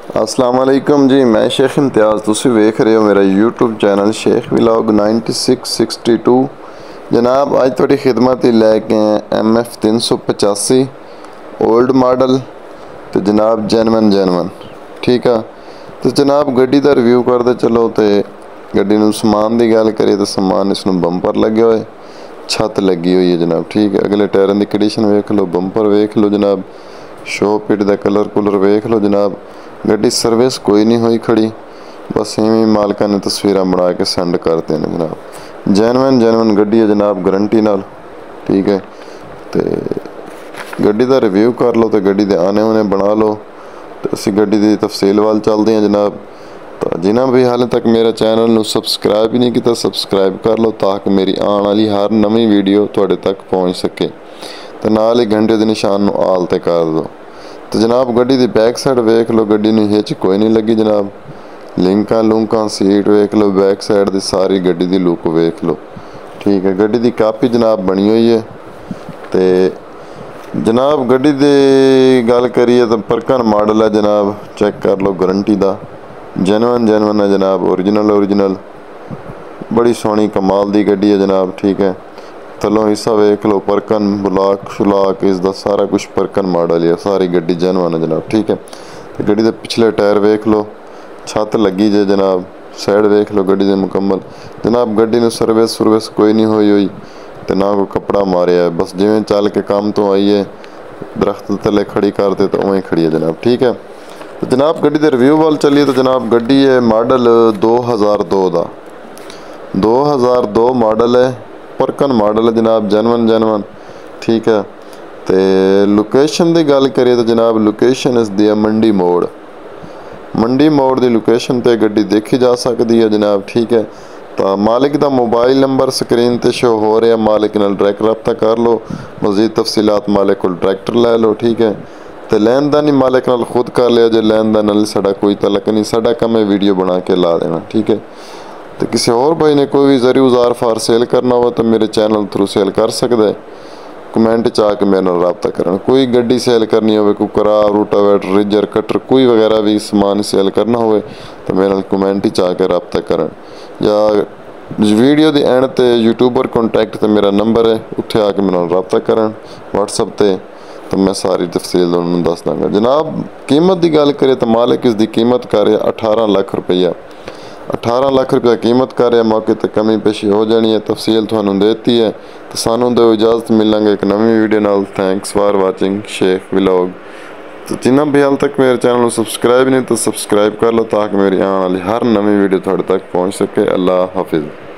अस्सलाम वालेकुम जी, मैं शेख इम्तियाज़। तुसी वेख रहे हो मेरा यूट्यूब चैनल शेख व्लॉग 9662। जनाब अज थोड़ी खिदमत ही लैके MF 385 ओल्ड मॉडल तो जनाब जेनवन ठीक है। तो जनाब गड्डी का रिव्यू करते चलो। तो गड्डी नूं समान की गल करिए तो समान इसनूं बंपर लगे हुए, छत लगी हुई है जनाब ठीक है। अगले टायरों की कंडीशन वेख लो, बंपर वेख लो जनाब, शो पिट का कलर कुलर वेख लो जनाब। गड्डी सर्विस कोई नहीं हुई खड़ी, बस इवें मालिका ने तस्वीर बना के सेंड करते हैं जनाब। जेनवन गड्डी है जनाब, गारंटी नाल ठीक है। तो गड्डी का रिव्यू कर लो तो गड्डी के आने उने बना लो। तो असी गड्डी की तफसील वाल चलते हैं जनाब। तो जिन्हें भी हाले तक मेरे चैनल नूं सबसक्राइब ही नहीं किया सबसक्राइब कर लो, ताकि मेरी आने वाली हर नवी वीडियो तुहाडे तक पहुँच सके। तो नाल ही घंटे के निशान नूं आल ते कर दो। तो जनाब गड्डी की बैक साइड वेख लो, गड्डी नूं हिच कोई नहीं लगी जनाब। लिंकां लुंकां सीट वेख लो, बैक साइड की सारी गड्डी की लुक वेख लो ठीक है। गड्डी की कापी जनाब बनी हुई है। तो जनाब गड्डी की गल करिए तो परकन मॉडल है जनाब, चेक कर लो, गारंटी का जेनवन है जनाब, ओरिजिनल बड़ी सोहनी कमाल की गड्डी है जनाब ठीक है। थलों हिस्सा वेख लो, परकन ब्लॉक शुलाक इसका सारा कुछ परकन मॉडल है, सारी गड्डी जेनवन है जनाब ठीक है। तो गड्डी के पिछले टायर वेख लो, छत लगी जे जनाब, साइड वेख लो गड्डी के मुकम्मल जनाब। गड्डी में सर्विस कोई नहीं हुई तो ना कोई कपड़ा मारे है, बस जिमें चल के काम तो आई है, दरख्त तले खड़ी करते तो उवें खड़ी है जनाब ठीक है। तो जनाब गड्डी के रिव्यू वाल चलिए। तो जनाब गड्डी है मॉडल 2002 का, 2002 मॉडल है, परकन मॉडल है जनाब, जेनवन ठीक है। तो लोकेशन की गल करिए तो जनाब लोकेशन इसदी है मंडी मोड़ की लोकेशन पर गड्डी देखी जा सकती है जनाब ठीक है। तो मालिक का मोबाइल नंबर स्क्रीन पर शो हो रहा, मालिक नाल डायरेक्ट रब्ता कर लो, मजीद तफसीलात मालिक को ट्रैक्टर लै लो ठीक है। तो लैन देन ही मालिक नाल खुद कर लिया जे, लैन देन नाल साडा कोई तलक नहीं, साडा काम है वीडियो बना के ला देना ठीक है। तो किसी और भाई ने कोई भी ज़री औजार फार सेल करना हो तो मेरे चैनल थ्रू सेल कर सकता है। कमेंट च आके मेरे नाल रब्ता करन। कोई गड्डी सेल करनी हो, कोई करा रूटावेटर रिजर कटर कोई वगैरह भी समान सेल करना हो तो मेरे नाल कमेंट च आके रब्ता करन, या वीडियो के एंड ते यूट्यूबर कॉन्टैक्ट ते मेरा नंबर है, उत्थे आके मेरे नाल रब्ता करन व्हाट्सएप ते, तो मैं सारी तफसील उन्होंने दस दूँगा जनाब। कीमत की गल करें तो मालिक इसकी कीमत करे 18 लाख रुपया, 18 लाख रुपया कीमत कर रहा। मौके पर कमी पेशी हो जानी है, तफसील थानू देती है। तो सानू दो इजाज़त, मिलेंगे एक नवी वीडियो नाल। Thanks for watching Sheikh vlog. तो जिन्हें भी हाल तक मेरे चैनल को सब्सक्राइब नहीं तो सब्सक्राइब कर लो, ताकि मेरी आने वाली हर नवी वीडियो थोड़े तक पहुँच सके। अल्लाह हाफिज़।